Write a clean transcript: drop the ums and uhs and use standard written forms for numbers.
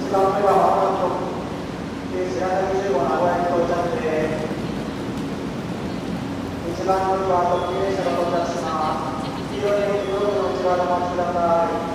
番目はまもなく白崎15名古屋に到着で、1番乗りは特急列車が到着します。黄色い駅道路の内側でお待ちください。